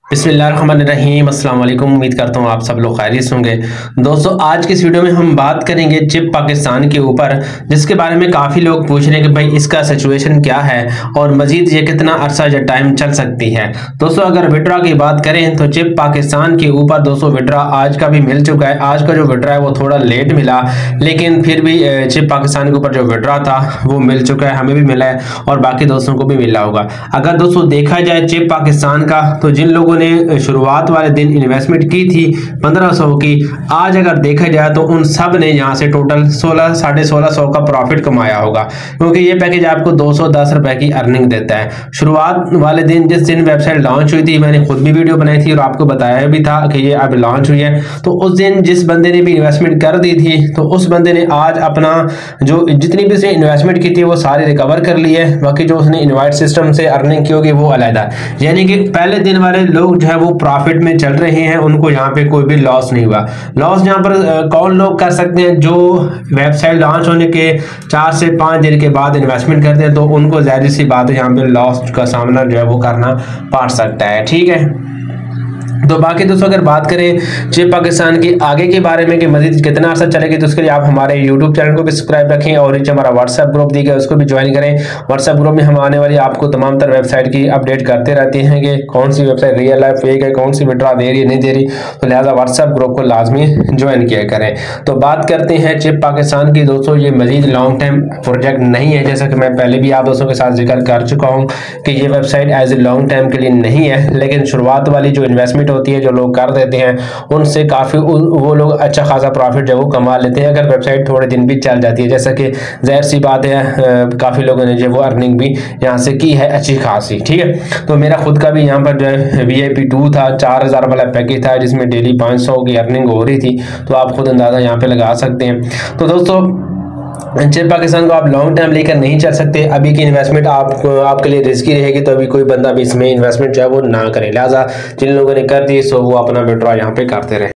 बिस्मिल्लाहिर्रहमानिर्रहीम, अस्सलाम वालेकुम। उम्मीद करता हूँ आप सब लोग खैरियत से होंगे। दोस्तों, आज की इस वीडियो में हम बात करेंगे चिप पाकिस्तान के ऊपर, जिसके बारे में काफ़ी लोग पूछ रहे हैं कि भाई इसका सिचुएशन क्या है और मज़ीद ये कितना अरसा या टाइम चल सकती है। दोस्तों, अगर विड्रा की बात करें तो चिप पाकिस्तान के ऊपर दोस्तों विड्रा आज का भी मिल चुका है। आज का जो विड्रा है वो थोड़ा लेट मिला, लेकिन फिर भी चिप पाकिस्तान के ऊपर जो विड्रा था वो मिल चुका है, हमें भी मिला है और बाकी दोस्तों को भी मिला होगा। अगर दोस्तों देखा जाए चिप पाकिस्तान का, तो जिन लोगों ने शुरुआत वाले दिन इन्वेस्टमेंट की थी 1500 की, आज अगर देखा जाए तो उन सब ने यहां से टोटल 1600 का प्रॉफिट कमाया होगा, क्योंकि ये पैकेज आपको 210 रुपए की अर्निंग देता है। शुरुआत वाले दिन जिस दिन वेबसाइट लॉन्च हुई थी, मैंने खुद भी वीडियो बनाई थी और आपको बताया भी था कि ये अब लॉन्च हुई है, तो उस दिन जिस बंदे ने भी इन्वेस्टमेंट कर दी थी तो उस बंदे ने आज अपना जो जितनी भी उसने इन्वेस्टमेंट की थी वो सारी रिकवर कर ली है। बाकी जो उसने इनवाइट सिस्टम से अर्निंग की होगी वो अलग, यानी कि पहले दिन वाले लोग जो है वो प्रॉफिट में चल रहे हैं, उनको यहाँ पे कोई भी लॉस नहीं हुआ। लॉस यहाँ पर कौन लोग कर सकते हैं? जो वेबसाइट लॉन्च होने के 4 से 5 दिन के बाद इन्वेस्टमेंट करते हैं, तो उनको जाहिर सी बात है यहाँ पे लॉस का सामना जो है वो करना पड़ सकता है। ठीक है, तो बाकी दोस्तों अगर बात करें चिप पाकिस्तान की आगे के बारे में कि मजीद कितना अर्सा चलेगी, तो उसके लिए आप हमारे यूट्यूब चैनल को भी सब्सक्राइब रखें और नीचे हमारा व्हाट्सएप ग्रुप दी गया उसको भी ज्वाइन करें। व्हाट्सएप ग्रुप में हम आने वाली आपको तमाम तरह वेबसाइट की अपडेट करते रहते हैं कि कौन सी वेबसाइट रियल है, फेक है, कौन सी विड्रा दे रही है, नहीं दे रही, तो लिहाजा व्हाट्सएप ग्रुप को लाजमी ज्वाइन किया करें। तो बात करते हैं चिप पाकिस्तान की। दोस्तों, ये मजीद लॉन्ग टाइम प्रोजेक्ट नहीं है, जैसा कि मैं पहले भी आप दोस्तों के साथ जिक्र कर चुका हूँ कि ये website as a long time के लिए नहीं है, लेकिन शुरुआत वाली जो इन्वेस्टमेंट होती है जो लोग कर देते हैं उनसे काफ़ी वो लोग अच्छा खासा प्रॉफिट जो वो कमा लेते हैं अगर वेबसाइट थोड़े दिन भी चल जाती है। जैसा कि जाहिर सी बात है काफ़ी लोगों ने जो वो अर्निंग भी यहाँ से की है अच्छी खासी। ठीक है, तो मेरा खुद का भी यहाँ पर जो है VIP 2 था, 4000 वाला पैकेज था जिसमें डेली 500 की अर्निंग हो रही थी, तो आप खुद अंदाज़ा यहाँ पे लगा सकते हैं। तो दोस्तों, चिप पाकिस्तान को आप लॉन्ग टाइम लेकर नहीं चल सकते। अभी की इन्वेस्टमेंट आपके लिए रिस्की रहेगी, तो अभी कोई बंदा भी इसमें इन्वेस्टमेंट जो है वो ना करे। लिहाजा जिन लोगों ने कर दी सो वो अपना विड्रॉ यहाँ पे करते रहे।